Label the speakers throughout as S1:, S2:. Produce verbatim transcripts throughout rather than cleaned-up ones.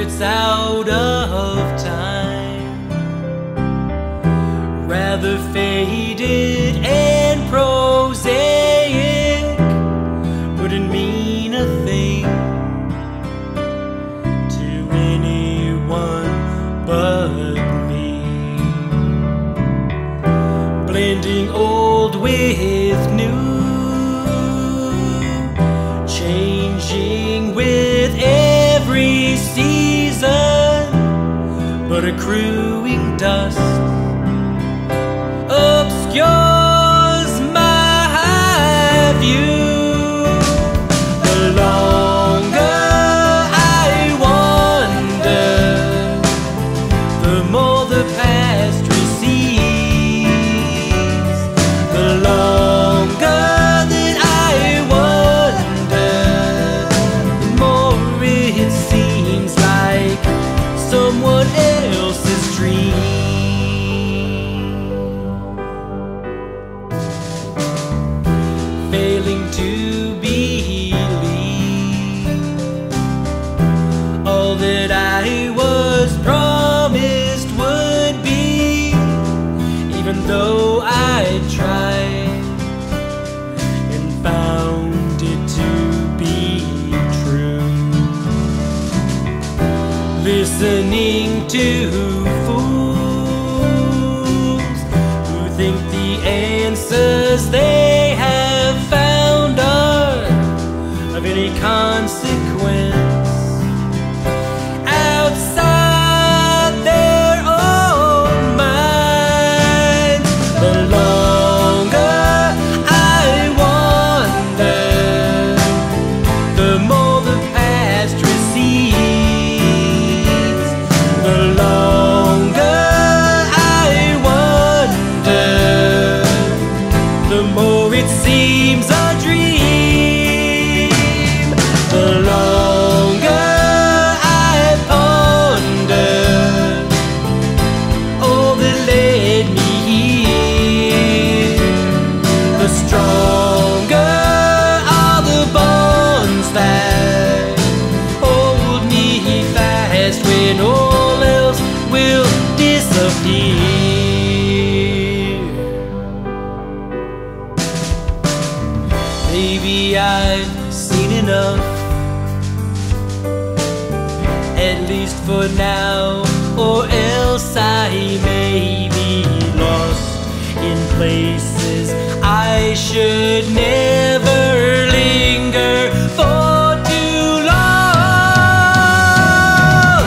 S1: it's out of time, rather faded and prosaic, wouldn't mean a thing to anyone but me. Blending old with new, changing with every season, but accruing dust obscures my view. The longer I wander, the more the past recedes. The longer that I wander, the more it seems like someone else's dream. Failing to believe all that I was promised would be, even though I tried and found it to be true. Listening to fools who think the answers they have found are of any consequence outside their own minds. The longer I wander, the more the past recedes. The longer I wander, the more it seems a dream. The longer I ponder all that led me here, the stronger are the bonds that hold me fast when all else will disappear. Maybe I've seen enough, at least for now, or else I may be lost in places I should never linger for too long.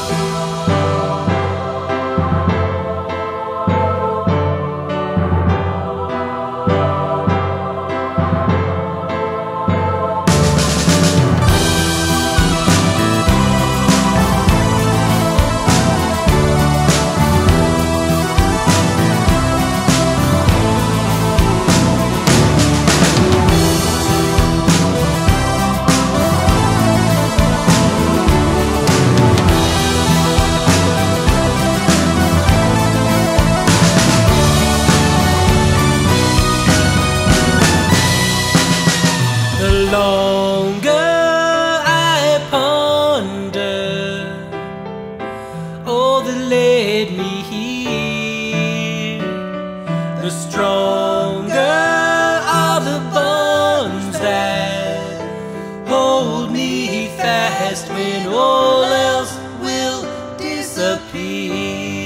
S1: The longer I ponder all that led me here, the stronger are the bonds that hold me fast when all else will disappear.